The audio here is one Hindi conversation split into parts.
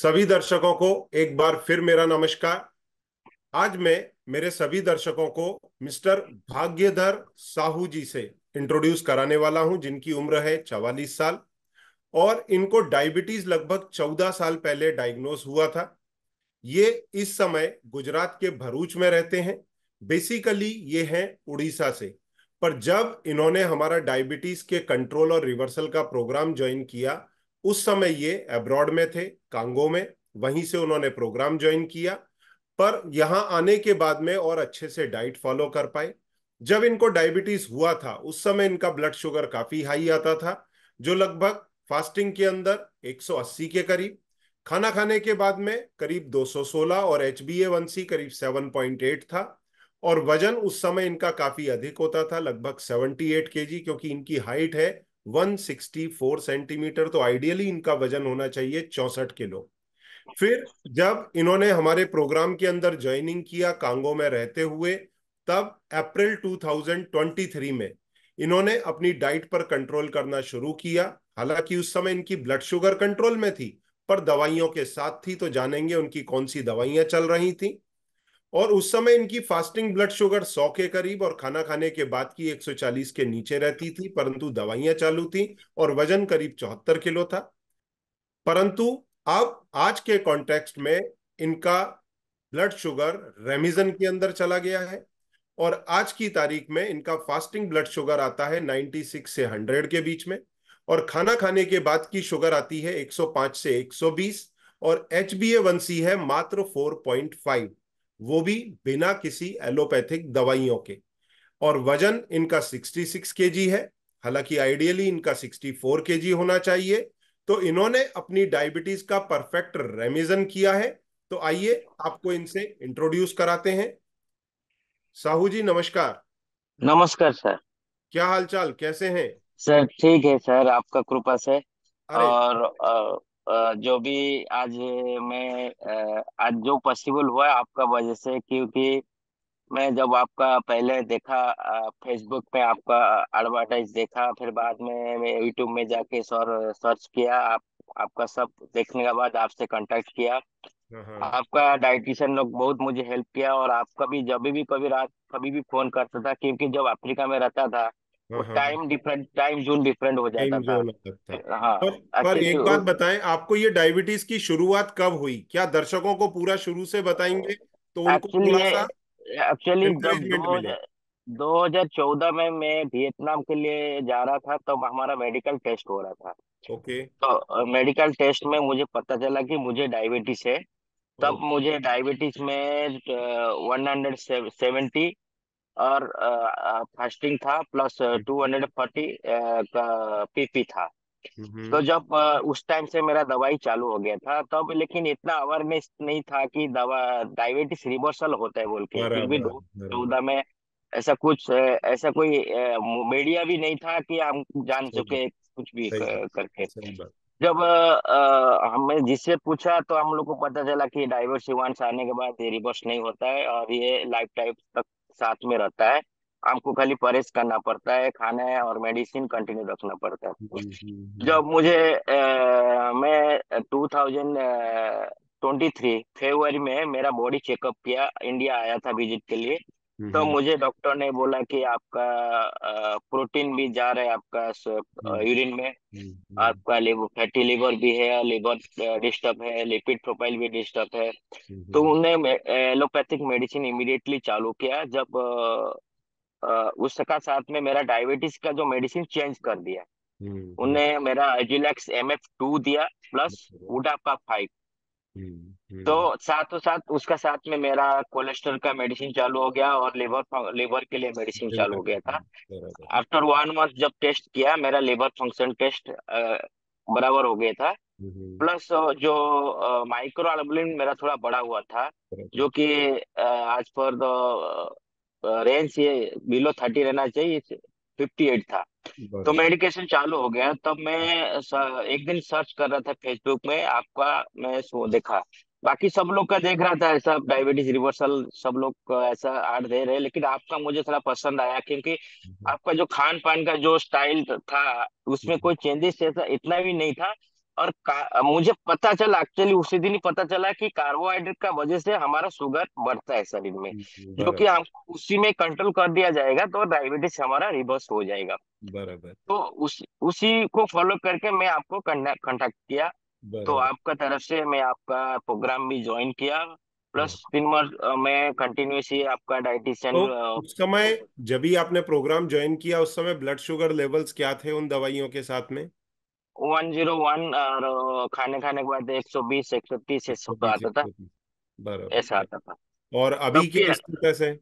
सभी दर्शकों को एक बार फिर मेरा नमस्कार। आज मैं मेरे सभी दर्शकों को मिस्टर भाग्यधर साहू जी से इंट्रोड्यूस कराने वाला हूं, जिनकी उम्र है 44 साल और इनको डायबिटीज लगभग 14 साल पहले डायग्नोस हुआ था। ये इस समय गुजरात के भरूच में रहते हैं। बेसिकली ये हैं उड़ीसा से। पर जब इन्होंने हमारा डायबिटीज के कंट्रोल और रिवर्सल का प्रोग्राम ज्वाइन किया, उस समय ये अब्रॉड में थे, कांगो में। वहीं से उन्होंने प्रोग्राम ज्वाइन किया, पर यहां आने के बाद में और अच्छे से डाइट फॉलो कर पाए। जब इनको डायबिटीज हुआ था उस समय इनका ब्लड शुगर काफी हाई आता था, जो लगभग फास्टिंग के अंदर 180 के करीब, खाना खाने के बाद में करीब 216, और HbA1c करीब 7.8 था। और वजन उस समय इनका काफी अधिक होता था, लगभग 78 केजी, क्योंकि इनकी हाइट है 164 सेंटीमीटर। तो आइडियली इनका वजन होना चाहिए 64 किलो। फिर जब इन्होंने हमारे प्रोग्राम के अंदर ज्वाइनिंग किया कांगो में रहते हुए, तब अप्रैल 2023 में इन्होंने अपनी डाइट पर कंट्रोल करना शुरू किया। हालांकि उस समय इनकी ब्लड शुगर कंट्रोल में थी, पर दवाइयों के साथ थी, तो जानेंगे उनकी कौन सी दवाइयां चल रही थी। और उस समय इनकी फास्टिंग ब्लड शुगर 100 के करीब और खाना खाने के बाद की 140 के नीचे रहती थी, परंतु दवाइयां चालू थी, और वजन करीब 74 किलो था। परंतु अब आज के कॉन्टेक्स्ट में इनका ब्लड शुगर रेमिजन के अंदर चला गया है, और आज की तारीख में इनका फास्टिंग ब्लड शुगर आता है 96 से 100 के बीच में, और खाना खाने के बाद की शुगर आती है 105 से 120, और HbA1c है मात्र 4.5, वो भी बिना किसी एलोपैथिक दवाइयों के। और वजन इनका 66 केजी है, हालांकि आइडियली इनका 64 केजी होना चाहिए। तो इन्होंने अपनी डायबिटीज का परफेक्ट रेमिजन किया है। तो आइए आपको इनसे इंट्रोड्यूस कराते हैं। साहू जी नमस्कार। नमस्कार सर। क्या हालचाल, कैसे हैं? सर ठीक है सर, आपका कृपा से। अरे और जो भी आज आज जो पॉसिबल हुआ है आपका वजह से, क्योंकि मैं जब आपका पहले देखा फेसबुक पे आपका एडवर्टाइज देखा, फिर बाद में मैं यूट्यूब में जाके सर सर्च किया, आपका सब देखने के बाद आपसे कांटेक्ट किया। हाँ हाँ आपका डाइटिशियन लोग बहुत मुझे हेल्प किया, और आपका भी जब भी कभी रात कभी भी फोन करता था, क्योंकि जब अफ्रीका में रहता था वो हाँ हाँ। Time different, time zone different हो जाता टाइम था। जोन अलग था। हाँ, पर एक्चुअली एक बात बताएं, आपको ये डायबिटीज की शुरुआत कब हुई? क्या दर्शकों को पूरा शुरू से बताएंगे तो उनको एक्चुअली थोड़ा ये सा एक्चुअली जब एनकरेजमेंट मिले। 2014 में मैं वियतनाम के लिए जा रहा था, तब हमारा मेडिकल टेस्ट हो रहा था। ओके तो मेडिकल टेस्ट में मुझे पता चला कि मुझे डायबिटीज है। तब ओके। मुझे डायबिटीज में 170 और फास्टिंग था, प्लस 240 का पीपी था। तो हम्म। जब उस टाइम से मेरा दवाई चालू हो गया था तब, लेकिन इतना अवेयरनेस नहीं था कि दवा डायबिटीज रिवर्सल होता है बोल के, क्योंकि बराबर दो बराबर। चौदह में ऐसा कोई मीडिया भी नहीं था कि हम जान सही बात, सके कुछ भी सही बात, करके। सही बात। जब हमें जिससे पूछा तो हम लोग को पता चला कि डाइवर्स इवेंट्स आने के बाद ये रिवर्स नहीं होता है, और ये लाइफ टाइम तक साथ में रहता है। हमको खाली परहेज करना पड़ता है, खाना है और मेडिसिन कंटिन्यू रखना पड़ता है। जब मुझे मैं 2023 फरवरी में मेरा बॉडी चेकअप किया, इंडिया आया था विजिट के लिए। तो हम्म मुझे डॉक्टर ने बोला कि आपका प्रोटीन भी जा रहा है आपका हम्म यूरिन में, हम्म आपका लिवर फैटी लिवर भी है, लिवर डिस्टर्ब है, लिपिड प्रोफाइल भी डिस्टर्ब है। तो हम्म उन्होंने एलोपैथिक मेडिसिन इमीडिएटली चालू किया। जब उसका साथ में मेरा डायबिटीज का जो मेडिसिन चेंज कर दिया। हम्म उन्हें मेरा एजिलेक्स MF2 दिया, प्लस वुडापा 5। तो हम्म। साथों साथ उसका साथ में मेरा कोलेस्ट्रॉल का मेडिसिन चालू हो गया, और लिवर के लिए मेडिसिन चालू हो गया था। बराबर। आफ्टर 1 मंथ जब टेस्ट किया, मेरा लिवर फंक्शन टेस्ट बराबर हो गया था। हम्म। प्लस जो माइक्रो एल्बुमिन मेरा थोड़ा बड़ा हुआ था, बराबर जो कि आज पर द रेंज ये बिलो 30 रहना चाहिए, 58 था। तो बराबर। मेडिकेशन चालू हो गया। तब मैं एक दिन सर्च कर रहा था फेसबुक में आपका, मैं सो देखा। बाकी सब लोग का देख रहा था ऐसा डायबिटीज रिवर्सल, सब लोग का ऐसा ऐड दे रहे, लेकिन आपका मुझे थोड़ा पसंद आया, क्योंकि आपका जो खान पान का जो स्टाइल था उसमें कोई चेंजेस ऐसा इतना भी नहीं था। और मुझे पता चला, एक्चुअली उसी दिन ही पता चला कि कार्बोहाइड्रेट का वजह से हमारा शुगर बढ़ता है शरीर में, जो कि बराबर। हम उसी में कंट्रोल कर दिया जाएगा तो डायबिटीज हमारा रिवर्स हो जाएगा। बराबर। तो उसी को फॉलो करके मैं आपको कांटेक्ट किया। तो बराबर। आपका तरफ से मैं आपका प्रोग्राम भी ज्वाइन किया, हाँ। प्लस 3 मंथ मैं कंटिन्यूसली आपका तो डाइटिशियन। उस समय जब भी आपने प्रोग्राम ज्वाइन किया, उस समय ब्लड शुगर लेवल्स क्या थे उन दवाइयों के साथ में? 101, और खाने खाने के बाद 120, 130 ऐसा तो 120, आता था। 130। ऐसा बराबर। आता था। और अभी तब क्या स्टेटस है?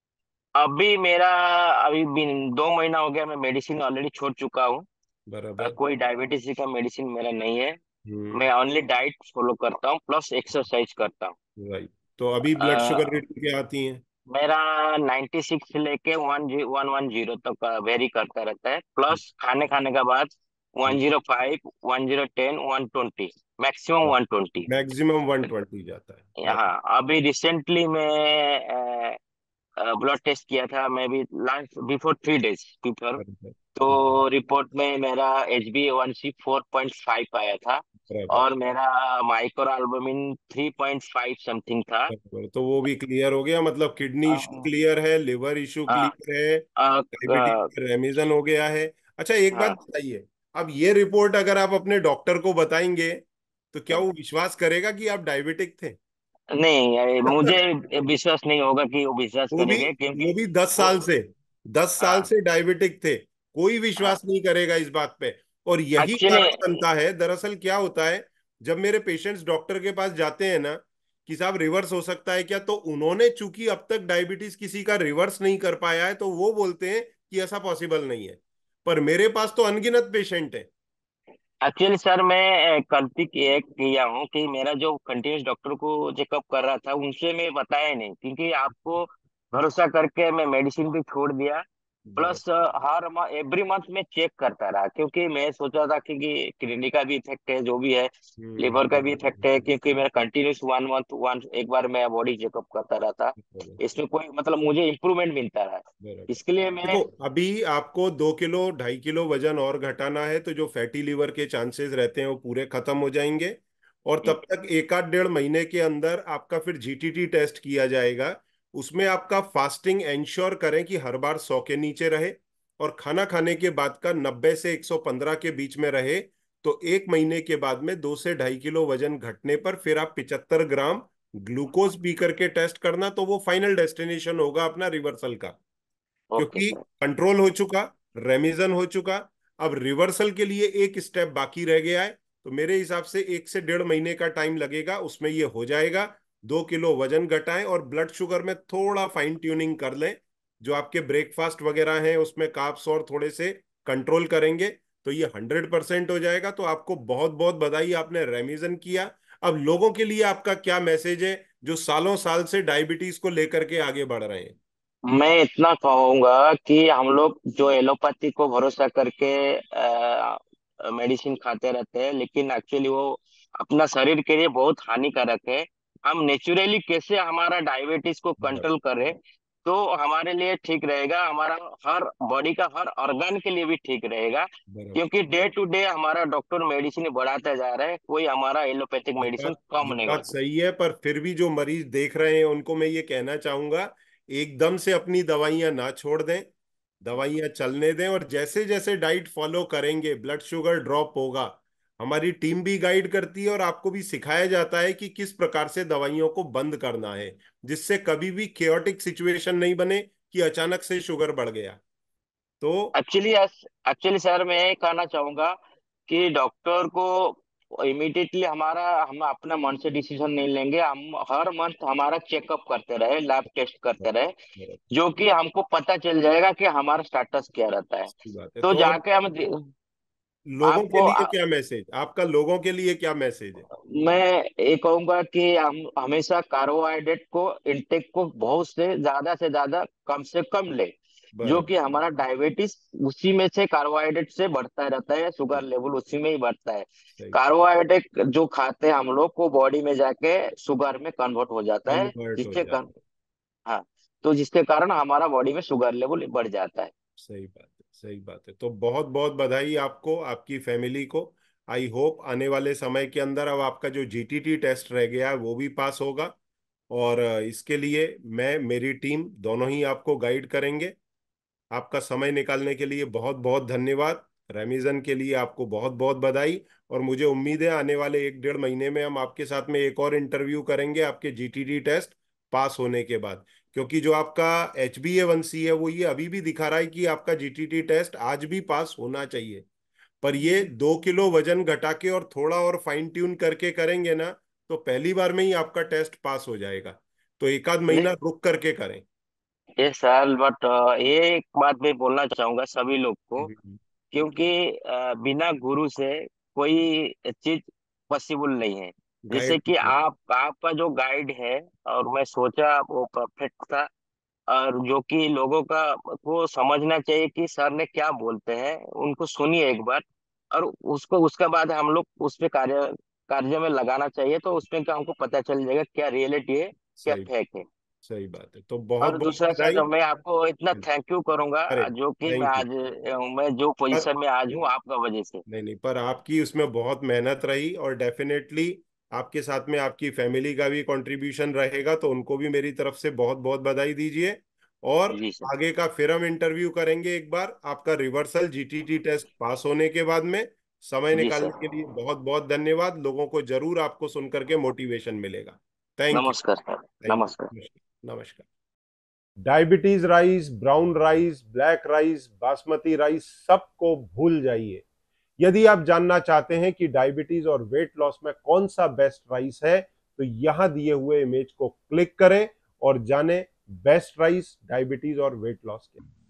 अभी मेरा, अभी भी 2 महीना हो गया, मैं मेडिसिन ऑलरेडी छोड़ चुका हूँ। बराबर। कोई डायबिटीज का मेडिसिन मेरा नहीं है। हम्म। मैं ओनली डाइट फॉलो करता हूँ, प्लस एक्सरसाइज करता हूँ। राइट। तो अभी ब्लड शुगर अ, रीडिंग क्या आती हैं? मेरा 96 से लेके 110 तक वेरी करता रहता है, प्लस खाने खाने के बाद 105, 1010, 120, मैक्सिमम 120। मैक्सिमम 120 जाता है। हाँ, अभी रिसेंटली मैं ब्लड टेस्ट किया था, मैं भी लास्ट बिफोर 3 डेज बिफोर। बराबर। तो रिपोर्ट में मेरा HbA1c 4.5 आया था, बराबर। और मेरा माइक्रो एल्बुमिन 3.5 समथिंग था। बराबर। तो वो भी क्लियर हो गया, मतलब किडनी इशू हाँ क्लियर है, लिवर इशू क्लियर है, डायबिटीज हाँ रेमिजन हो गया है। अच्छा, एक बात हाँ। बताइए, अब ये रिपोर्ट अगर आप अपने डॉक्टर को बताएंगे तो क्या वो विश्वास करेगा कि आप डायबिटिक थे? नहीं, मुझे विश्वास नहीं होगा कि वो विश्वास वो भी करेंगे, क्योंकि वो भी 10 साल वो, से, 10 साल हाँ से डायबिटिक थे। कोई हाँ, विश्वास नहीं करेगा इस बात पे। और यही एक्चुअली कारण बनता है, दरअसल क्या होता है, जब मेरे पेशेंट्स डॉक्टर के पास जाते हैं ना कि साहब रिवर्स हो सकता है क्या, तो उन्होंने चूंकि अब तक डायबिटीज किसी का रिवर्स नहीं कर पाया है, तो वो बोलते हैं कि ऐसा पॉसिबल नहीं है। पर मेरे पास तो अनगिनत पेशेंट है। एक्चुअली सर, मैं गलती किया हूँ कि मेरा जो कंटिन्यूस डॉक्टर को चेकअप कर रहा था, उनसे मैं बताया नहीं, क्योंकि आपको भरोसा करके मैं मेडिसिन भी छोड़ दिया। बराबर। प्लस हर एवरी मंथ में चेक करता रहा, क्योंकि मैं सोचा था कि किडनी का भी इफेक्ट है, जो भी है, हम्म। लिवर का भी इफेक्ट है, क्योंकि मेरा कंटिन्यूस 1 मंथ वन एक बार मैं बॉडी चेकअप करता रहता। बराबर। इसमें कोई मतलब मुझे इम्प्रूवमेंट मिलता रहा। बराबर। इसके लिए देखो, मैं, अभी आपको 2 किलो 2.5 किलो वजन और घटाना है, तो जो फैटी लिवर के चांसेस रहते हैं वो पूरे खत्म हो जाएंगे। और तब तक एक आध 1.5 महीने के अंदर आपका फिर जीटीटी टेस्ट किया जाएगा। उसमें आपका फास्टिंग इंश्योर करें कि हर बार 100 के नीचे रहे, और खाना खाने के बाद का 90 से 115 के बीच में रहे। तो 1 महीने के बाद में 2 से 2.5 किलो वजन घटने पर फिर आप 75 ग्राम ग्लूकोज पी करके टेस्ट करना, तो वो फाइनल डेस्टिनेशन होगा अपना रिवर्सल का। ओके क्योंकि सर। कंट्रोल हो चुका, रेमिजन हो चुका, अब रिवर्सल के लिए एक स्टेप बाकी रह गया है। तो मेरे हिसाब से 1 से 1.5 महीने का टाइम लगेगा, उसमें ये हो जाएगा। 2 किलो वजन घटाएं और ब्लड शुगर में थोड़ा फाइन ट्यूनिंग कर लें। जो आपके ब्रेकफास्ट वगैरह हैं उसमें कार्ब्स और थोड़े से कंट्रोल करेंगे, तो ये 100% हो जाएगा। तो आपको बहुत बहुत बधाई, आपने रेमिजन किया। अब लोगों के लिए आपका क्या मैसेज है जो सालों साल से डायबिटीज को लेकर के आगे बढ़ रहे हैं? मैं इतना कहूंगा कि हम लोग जो एलोपैथी को भरोसा करके मेडिसिन खाते रहते हैं, लेकिन एक्चुअली वो अपना शरीर के लिए बहुत हानिकारक है। हम नेचुरली कैसे हमारा डायबिटीज को बराबर। कंट्रोल करें, तो हमारे लिए ठीक रहेगा, हमारा हर बॉडी का हर ऑर्गन के लिए भी ठीक रहेगा। बराबर। क्योंकि डे टू डे हमारा डॉक्टर मेडिसिन बढ़ाता जा रहा है, कोई हमारा एलोपैथिक ये मेडिसिन बात कम ये नहीं बात होता। सही है, पर फिर भी जो मरीज देख रहे हैं उनको मैं ये कहना चाहूंगा, एकदम से अपनी दवाइयां ना छोड़ दें। दवाइयां चलने दें, और जैसे जैसे डाइट फॉलो करेंगे ब्लड शुगर ड्रॉप होगा। हमारी टीम भी गाइड करती है और आपको भी सिखाया जाता है कि किस प्रकार से दवाइयों को बंद करना है, जिससे कभी भी केओटिक सिचुएशन नहीं बने कि अचानक से शुगर बढ़ गया। तो एक्चुअली एक्चुअली सर, मैं ये कहना चाहूंगा कि डॉक्टर को इमीडिएटली हम अपना मन से डिसीजन नहीं लेंगे। हम हर मंथ हमारा चेकअप करते रहे, लैब टेस्ट करते रहे, जो कि हमको पता चल जाएगा कि हमारा स्टेटस क्या रहता है। अच्छी बात है। तो तो अब जाके लोगों के आपको लिए क्या मैसेज, आपका लोगों के लिए क्या मैसेज है? मैं ये कहूंगा कि हम हमेशा कार्बोहाइड्रेट को इंटेक को बहुत से ज्यादा कम से कम ले, जो बराबर। कि हमारा डायबिटीज उसी में से कार्बोहाइड्रेट से बढ़ता रहता है, शुगर लेवल उसी में ही बढ़ता है। सही। कार्बोहाइड्रेट जो खाते हैं हम लोग को बॉडी में जाके शुगर में कन्वर्ट हो जाता है, कन्वर्ट हो जाता है। हाँ, तो जिसके कारण हमारा बॉडी में शुगर लेवल बढ़ जाता है। सही बात है, सही बात है। तो बहुत बहुत बधाई आपको, आपकी फैमिली को। आई होप आने वाले समय के अंदर अब आपका जो जीटीटी टेस्ट रह गया है वो भी पास होगा। और इसके लिए मैं, मेरी टीम दोनों ही आपको गाइड करेंगे। आपका समय निकालने के लिए बहुत बहुत धन्यवाद। रेमिजन के लिए आपको बहुत बहुत बधाई। और मुझे उम्मीद है आने वाले 1 डेढ़ महीने में हम आपके साथ में एक और इंटरव्यू करेंगे आपके जीटीडी टेस्ट पास होने के बाद। क्योंकि जो आपका HbA1c है वो ये अभी भी दिखा रहा है कि आपका जीटीटी टेस्ट आज भी पास होना चाहिए। पर ये 2 किलो वजन घटा के और थोड़ा और फाइन ट्यून करके करेंगे ना, तो पहली बार में ही आपका टेस्ट पास हो जाएगा। तो एक आध ये महीना रुक करके करें। ये सर, बट ये एक बात मैं बोलना चाहूंगा सभी लोग को, क्योंकि बिना गुरु से कोई चीज पॉसिबल नहीं है। जैसे गाइड। कि आपका जो गाइड है, और मैं सोचा वो परफेक्ट था। और जो कि लोगों का को समझना चाहिए कि सर ने क्या बोलते हैं, उनको सुनिए एक बार, और उसको उसके बाद हम लोग उस पे कार्य में लगाना चाहिए, तो उसमें क्या हमको पता चल जाएगा क्या रियलिटी है, क्या सही। फेक है। सही बात है, तो बहुत और बहुत दूसरा बधाई। सर, मैं आपको इतना थैंक यू करूंगा, अरे जो कि थैंक यू। मैं जो पर पोजीशन में आज हूँ आपका वजह से। नहीं नहीं, पर आपकी उसमें बहुत मेहनत रही और डेफिनेटली आपके साथ में आपकी फैमिली का भी कंट्रीब्यूशन रहेगा, तो उनको भी मेरी तरफ से बहुत बहुत बधाई दीजिए। और जी सर। आगे का फिर हम इंटरव्यू करेंगे एक बार आपका रिवर्सल जीटीटी टेस्ट पास होने के बाद में। समय जी निकालने सर। के लिए बहुत बहुत धन्यवाद। लोगों को जरूर आपको सुन करके मोटिवेशन मिलेगा। Thank you. नमस्कार सर। थैंक नमस्कार। यू। नमस्कार नमस्कार। Diabetes rice, brown rice, black rice, basmati rice सबको भूल जाइए। यदि आप जानना चाहते हैं कि डायबिटीज और वेट लॉस में कौन सा बेस्ट राइस है, तो यहां दिए हुए इमेज को क्लिक करें और जानें बेस्ट राइस डायबिटीज और वेट लॉस के लिए।